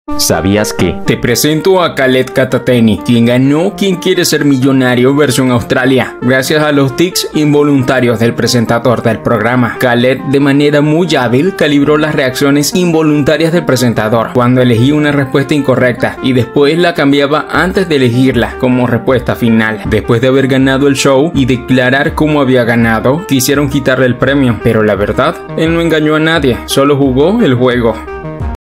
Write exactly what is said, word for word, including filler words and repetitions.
¿Sabías que? Te presento a Khaled Katateni, quien ganó ¿Quién quiere ser millonario? Versión Australia, gracias a los tics involuntarios del presentador del programa. Khaled, de manera muy hábil, calibró las reacciones involuntarias del presentador cuando elegía una respuesta incorrecta y después la cambiaba antes de elegirla como respuesta final. Después de haber ganado el show y declarar cómo había ganado, quisieron quitarle el premio, pero la verdad, él no engañó a nadie, solo jugó el juego.